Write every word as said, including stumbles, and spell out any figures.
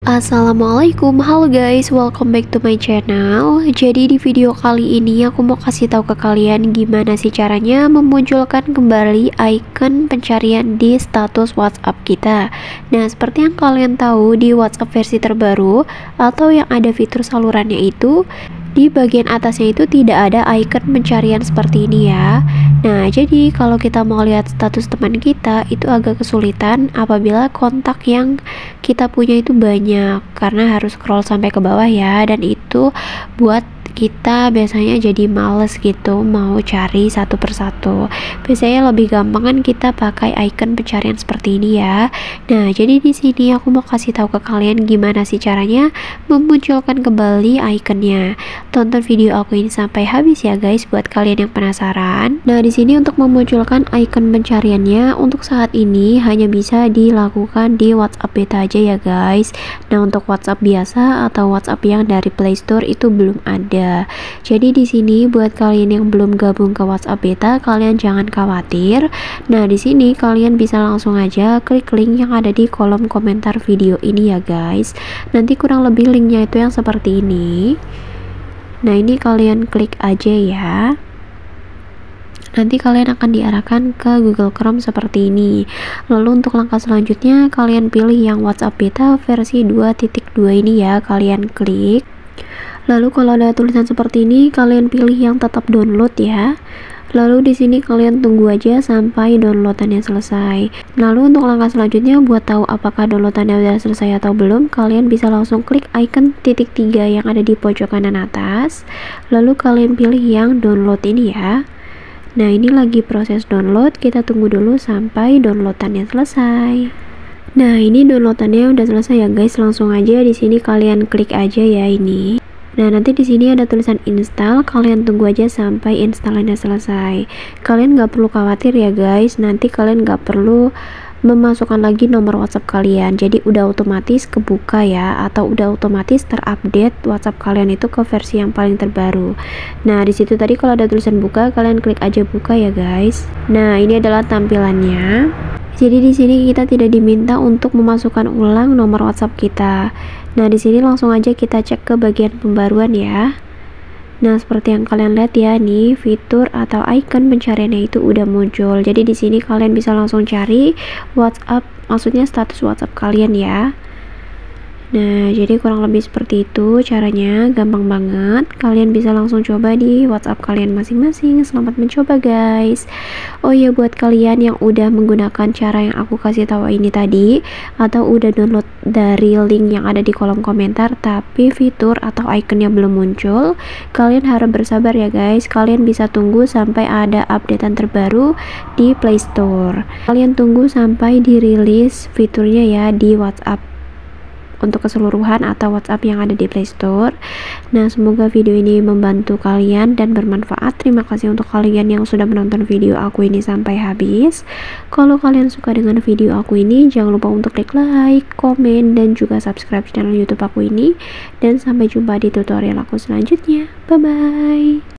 Assalamualaikum, halo guys, welcome back to my channel. Jadi di video kali ini aku mau kasih tahu ke kalian gimana sih caranya memunculkan kembali icon pencarian di status WhatsApp kita. Nah, seperti yang kalian tahu, di WhatsApp versi terbaru atau yang ada fitur salurannya itu, di bagian atasnya itu tidak ada icon pencarian seperti ini ya. Nah, jadi kalau kita mau lihat status teman kita itu agak kesulitan apabila kontak yang kita punya itu banyak, karena harus scroll sampai ke bawah ya, dan itu buat kita biasanya jadi males gitu mau cari satu persatu. Biasanya lebih gampang kan kita pakai icon pencarian seperti ini ya. Nah, jadi di sini aku mau kasih tahu ke kalian gimana sih caranya memunculkan kembali iconnya. Tonton video aku ini sampai habis ya guys, buat kalian yang penasaran. Nah, di sini untuk memunculkan icon pencariannya untuk saat ini hanya bisa dilakukan di WhatsApp beta aja ya guys. Nah, untuk WhatsApp biasa atau WhatsApp yang dari Play Store itu belum ada. Jadi di sini buat kalian yang belum gabung ke WhatsApp beta, kalian jangan khawatir. Nah, di sini kalian bisa langsung aja klik link yang ada di kolom komentar video ini ya guys. Nanti kurang lebih linknya itu yang seperti ini. Nah, ini kalian klik aja ya. Nanti kalian akan diarahkan ke Google Chrome seperti ini. Lalu untuk langkah selanjutnya kalian pilih yang WhatsApp beta versi dua titik dua ini ya, kalian klik. Lalu kalau ada tulisan seperti ini, kalian pilih yang tetap download ya. Lalu di sini kalian tunggu aja sampai downloadannya selesai. Lalu untuk langkah selanjutnya, buat tahu apakah downloadannya sudah selesai atau belum, kalian bisa langsung klik icon titik tiga yang ada di pojok kanan atas. Lalu kalian pilih yang download ini ya. Nah, ini lagi proses download, kita tunggu dulu sampai downloadannya selesai. Nah, ini downloadannya udah selesai ya guys. Langsung aja di sini kalian klik aja ya ini. Nah, nanti di sini ada tulisan install, kalian tunggu aja sampai installannya selesai. Kalian nggak perlu khawatir ya guys, nanti kalian nggak perlu memasukkan lagi nomor WhatsApp kalian. Jadi udah otomatis kebuka ya, atau udah otomatis terupdate WhatsApp kalian itu ke versi yang paling terbaru. Nah, di situ tadi kalau ada tulisan buka, kalian klik aja buka ya guys. Nah, ini adalah tampilannya. Jadi di sini kita tidak diminta untuk memasukkan ulang nomor WhatsApp kita. Nah, di sini langsung aja kita cek ke bagian pembaruan ya. Nah, seperti yang kalian lihat ya, nih fitur atau icon pencariannya itu udah muncul. Jadi di sini kalian bisa langsung cari WhatsApp, maksudnya status WhatsApp kalian ya. Nah, jadi kurang lebih seperti itu caranya, gampang banget. Kalian bisa langsung coba di WhatsApp kalian masing-masing. Selamat mencoba guys. Oh ya, buat kalian yang udah menggunakan cara yang aku kasih tahu ini tadi, atau udah download dari link yang ada di kolom komentar tapi fitur atau ikonnya belum muncul, kalian harap bersabar ya guys. Kalian bisa tunggu sampai ada updatean terbaru di Play Store. Kalian tunggu sampai dirilis fiturnya ya di WhatsApp untuk keseluruhan atau WhatsApp yang ada di Play Store. Nah, semoga video ini membantu kalian dan bermanfaat. Terima kasih untuk kalian yang sudah menonton video aku ini sampai habis. Kalau kalian suka dengan video aku ini, jangan lupa untuk klik like, komen, dan juga subscribe channel YouTube aku ini. Dan sampai jumpa di tutorial aku selanjutnya. Bye bye.